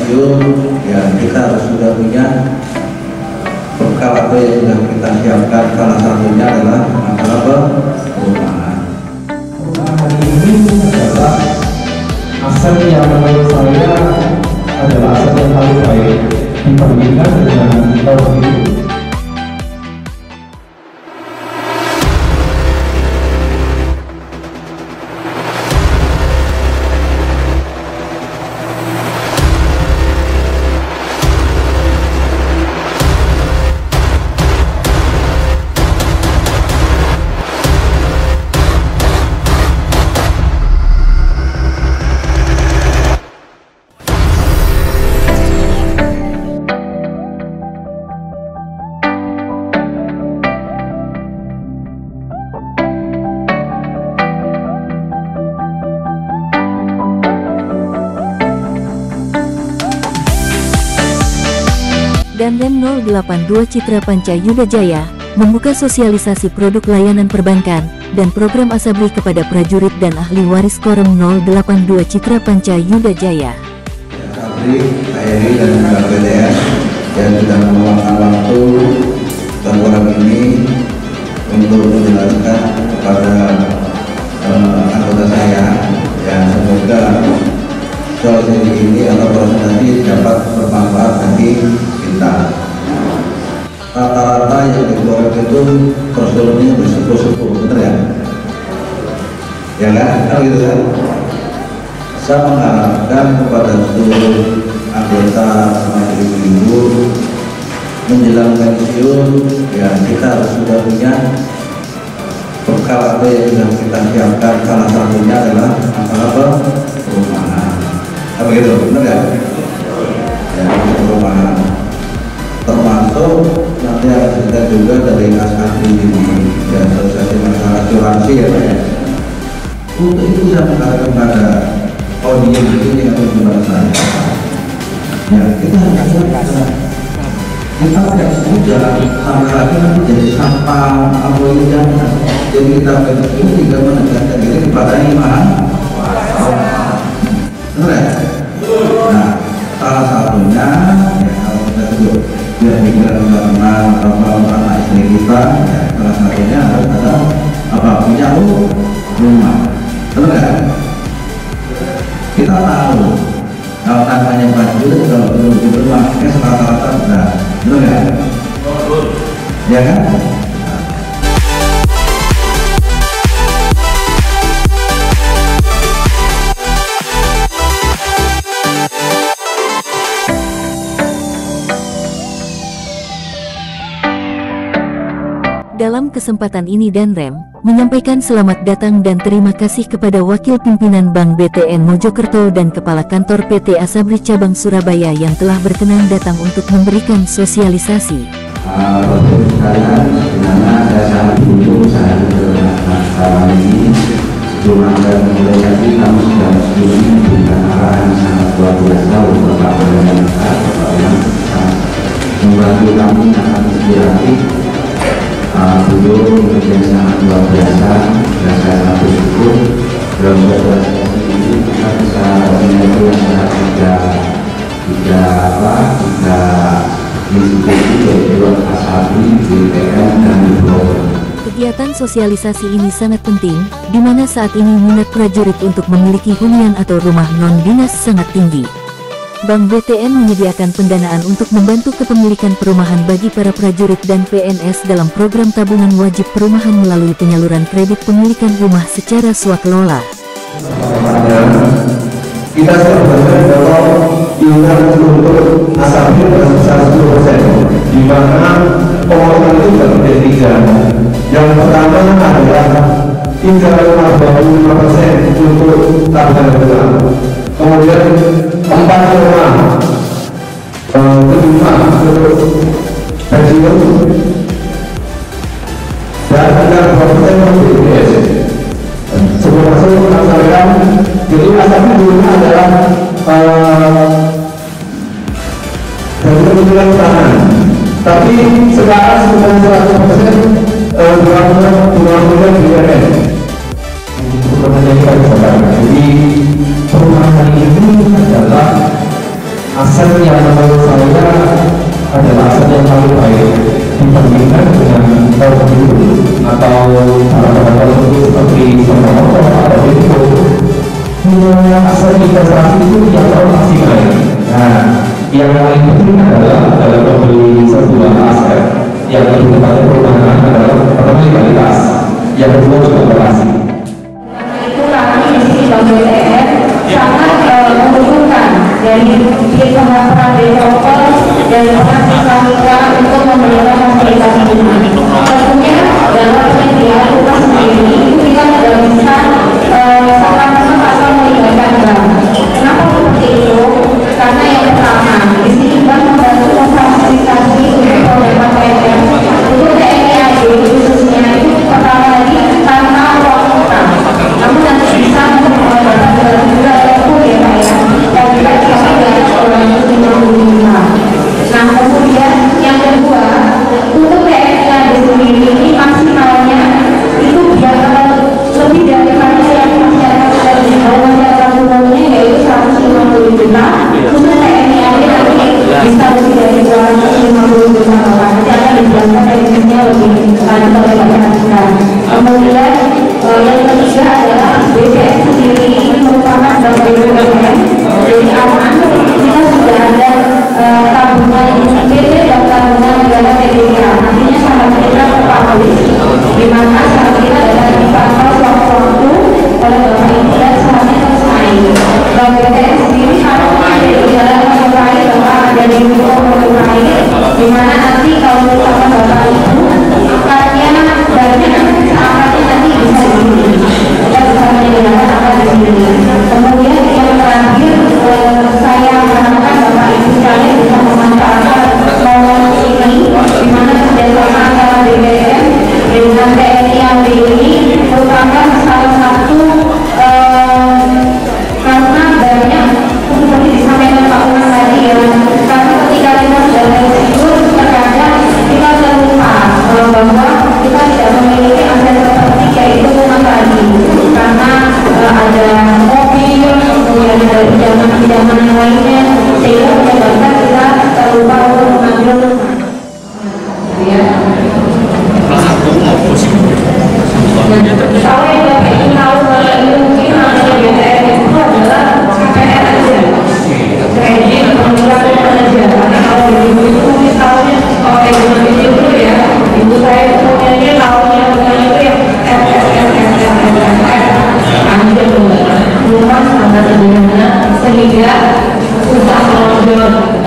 pensiun, ya kita harus sudah punya bekal apa yang sudah kita siapkan. Salah satunya adalah masalah perumahan. Perumahan ini adalah aset yang menurut saya adalah aset yang paling baik dibandingkan dengan tahun itu. Danrem 082 Citra Panca Yuda Jaya membuka sosialisasi produk layanan perbankan dan program Asabri kepada prajurit dan ahli waris Korem 082 Citra Panca Yuda Jaya. Asabri, ARI dan BTS yang sudah meluangkan waktu dan program ini untuk menjelaskan kepada anggota saya, yang semoga solusi ini atau proses nanti dapat bermanfaat bagi kita. Rata-rata yang dikorek itu prosedurnya bersepuluh-sepuluh, bener ya? Ya kan? Kan gitu kan? Saya mengharapkan kepada seluruh anggota ibu-ibu menjelang pensiun, ya kita harus sudah punya bekal apa yang sudah kita siapkan. Salah satunya adalah masalah perumahan. Apa gitu, benar ya? Ya, perumahan. Termasuk nanti ada juga dari Asabri ini, ya, Asosiasi Masyarakat Asuransi ya Pak ya. Untuk itu saya mengatakan kepada audiens ini atau kepada saya, ya kita harus kita tidak mudah sampai lagi nanti jadi sampah apa ini jangan. Jadi kita pensiun juga menegakkan diri kepada iman. Benar ya? Nah, salah satunya ya kalau kita sebut biar pikiran kita tenang atau anak istri kita, ya, salah satunya harus ada apa, punya rumah. Benar ya? Kita tahu kalau tanahnya banjir, kalau belum di rumahnya rata-rata berat. Benar ya? Ya kan? Dalam kesempatan ini Danrem menyampaikan selamat datang dan terima kasih kepada Wakil Pimpinan Bank BTN Mojokerto dan Kepala Kantor PT Asabri Cabang Surabaya yang telah berkenan datang untuk memberikan sosialisasi. Sekalian, dimana saya sangat beruntung saya selama ini sebelum Anda mulai lagi kami sudah diskusi memberikan arahan sangat luar biasa untuk Bapak Presiden Bapak yang sangat membantu kami sangat inspiratif. Beliau yang sangat luar biasa dan saya sangat bersyukur dalam sosialisasi ini kita bisa menyatu antara tiga institusi yaitu Asabri, BTN, dan Bro. Kegiatan sosialisasi ini sangat penting, di mana saat ini minat prajurit untuk memiliki hunian atau rumah non-dinas sangat tinggi. Bank BTN menyediakan pendanaan untuk membantu kepemilikan perumahan bagi para prajurit dan PNS dalam program tabungan wajib perumahan melalui penyaluran kredit pemilikan rumah secara swakelola. Kita sudah berhasil bahwa iuran untuk Asabri sebesar 10%, di mana pemotongan itu terbagi tiga. Yang pertama adalah 3,25% untuk tabungan perumahan, kemudian 4,5% untuk pensiun, dan 6% untuk BPJS. Sebelum masuk sampaikan, jadi Asabri dulunya adalah dari pemilikan tanah, tapi sekarang sudah 100% dilakukan BPN. Jadi perumahan ini adalah aset aset yang menurut saya adalah aset yang paling baik dibandingkan dengan mobil atau barang-barang tersebut seperti sepeda motor atau itu. Punya aset investasi itu yang terlalu maksimal. Nah, yang paling penting adalah dalam membeli sebuah aset yang lebih tepatnya perumahan adalah pertama legalitas, yang kedua juga lokasi. Itu kami di sini Bank BTN sangat menguntungkan dari pihak peran developer dan peran mitra untuk memberikan fasilitas ini. Tentunya dalam penyediaan rumah sendiri itu kita tidak bisa sama-sama atau melibatkan bank. Kenapa seperti itu? Karena yang pertama di sini bank membantu memfasilitasi untuk pendapat PNM untuk TNI khususnya itu pertama lagi karena uang utang. Namun nanti bisa untuk pengobatan dalam juga pun ya Pak ya, dan juga sampai dari 255. Nah kemudian yang kedua untuk TNI sendiri ini maksimalnya itu biar lebih daripada yang masyarakat tadi, kalau masyarakat umumnya yaitu 150 juta, untuk TNI nanti bisa lebih dari 250 juta orang. Nanti akan dijelaskan teknisnya lebih lanjut oleh Bapak Nasir. Kemudian yang ketiga adalah BPN sendiri ini merupakan bank BUMN, jadi aman. Kita sudah ada tabungan PT dan tabungan negara TBK. Artinya saham kita terpaksa, di mana saham kita dapat dipantau sewaktu-waktu oleh Bapak Ibu dan sahamnya terus naik. Bank BTN sendiri harus ada di dalam mengurangi Bapak ada di mengurangi, di mana nanti kalau misalkan Bapak Ibu akarnya banyak, akarnya nanti bisa di sini. Kita bisa menyediakan akar di sini. Kemudian yang terakhir saya mengatakan Bapak Ibu sekalian bisa memanfaatkan momen ini, di mana kerjasama antara BBM dengan TNI yang ini merupakan salah satu karena banyak seperti disampaikan Pak Umar tadi ya, karena ketika kita sudah tertidur terkadang kita terlupa bahwa kita tidak memiliki aset seperti yaitu rumah tadi, karena ada mobil, kemudian ada pinjaman yang lainnya, sehingga menyebabkan kita terlupa untuk mengambil rumah. Ya. Kalau yang Bapak ingin tahu Bapak Ibu mungkin namanya BTN itu adalah KPR aja, kredit pengurangan aja. Karena kalau ibu itu mungkin tahunya kalau ibu itu ya, ibu saya punyanya tahunya itu yang rumah sangat sederhana sehingga susah menonjol.